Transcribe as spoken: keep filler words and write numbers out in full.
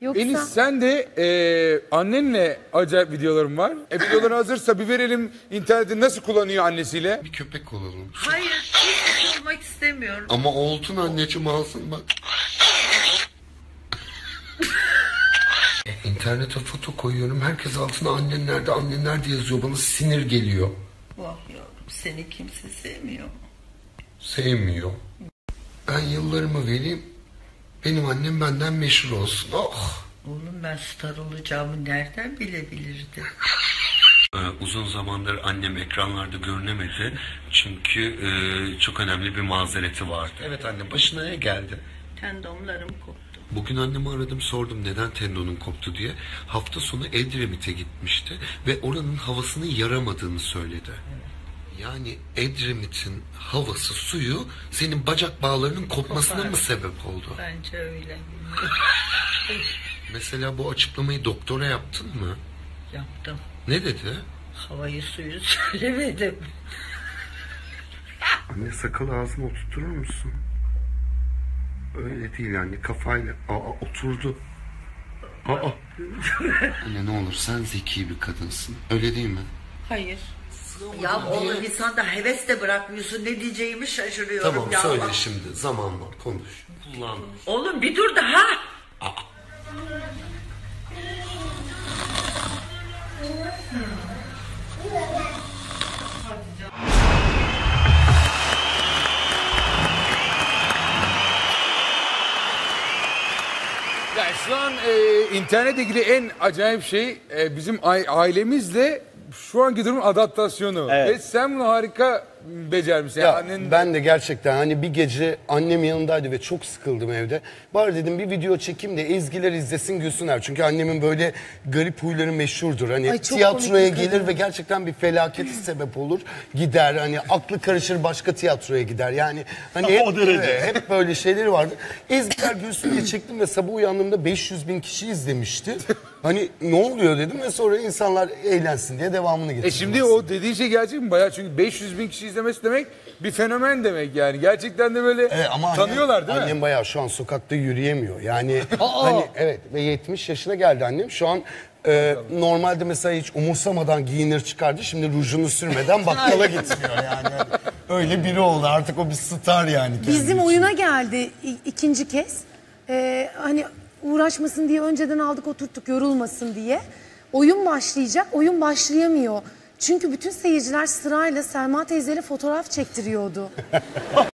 Yoksa... Enis sen de e, annenle acayip videolarım var. E videoları hazırsa bir verelim, interneti nasıl kullanıyor annesiyle. Bir köpek olalım. Hayır, hiç olmak istemiyorum. Ama oldun anneciğim, ağzın bak. İnternete foto koyuyorum. Herkes altına annen nerede, annen nerede yazıyor. Bana sinir geliyor. Vah yavrum, seni kimse sevmiyor mu? Sevmiyor. Ben yıllarımı vereyim. Benim annem benden meşhur olsun. Oh. Oğlum ben star olacağımı nereden bilebilirdim? Ee, uzun zamandır annem ekranlarda görünemedi. Çünkü e, çok önemli bir mazereti vardı. Evet anne, başına ne geldi? Tendonlarım koptu. Bugün annemi aradım, sordum neden tendonun koptu diye. Hafta sonu Edremit'e gitmişti ve oranın havasının yaramadığını söyledi. Yani Edremit'in havası, suyu senin bacak bağlarının kopmasına Kopar. mı sebep oldu? Bence öyle. Mesela bu açıklamayı doktora yaptın mı? Yaptım. Ne dedi? Havayı suyu söylemedim. Anne, sakalı ağzına oturtur musun? Öyle değil yani, kafayla. Aa, oturdu. Aa. Anne ne olur, sen zeki bir kadınsın. Öyle değil mi? Hayır. Ya oğlum insan da heves de bırakmıyorsun. Ne diyeceğimi şaşırıyorum. Tamam ya. söyle şimdi, zaman var, konuş. Kullan. Oğlum bir dur daha. Aa. Yani şu an e, internetle ilgili en acayip şey e, bizim a- ailemizle şu anki durumun adaptasyonu. Evet. Ve sen bunu harika becermişsin. Ya Yani annen- ben de gerçekten hani bir gece annem yanındaydı ve çok sıkıldım evde. Bari dedim bir video çekeyim de Ezgiler izlesin, gülsünler. Çünkü annemin böyle garip huyları meşhurdur. Hani Ay, çok tiyatroya komik bir gelir kadın. ve gerçekten bir felakete sebep olur. Gider hani aklı karışır, başka tiyatroya gider. Yani hani hep, O derece. evet, hep böyle şeyleri vardı. Ezgiler gülsün diye çektim ve sabah uyandığımda beş yüz bin kişi izlemişti. Hani ne oluyor dedim ve sonra insanlar eğlensin diye devamını getirdim. E şimdi o dediğin şey gerçek mi? Bayağı, çünkü beş yüz bin kişi izlemesi demek bir fenomen demek yani. Gerçekten de böyle Evet, ama annem- tanıyorlar değil mi? Annem bayağı şu an sokakta yürüyemiyor. Yani hani evet, ve yetmiş yaşına geldi annem. Şu an e, normalde mesela hiç umursamadan giyinir çıkardı. Şimdi rujunu sürmeden bakkala gitmiyor yani. Hani öyle biri oldu. Artık o bir star yani. kendi Bizim için. oyuna geldi i- ikinci kez. Ee, hani uğraşmasın diye önceden aldık oturttuk, yorulmasın diye. Oyun başlayacak, oyun başlayamıyor. Çünkü bütün seyirciler sırayla Selma teyzeyle fotoğraf çektiriyordu.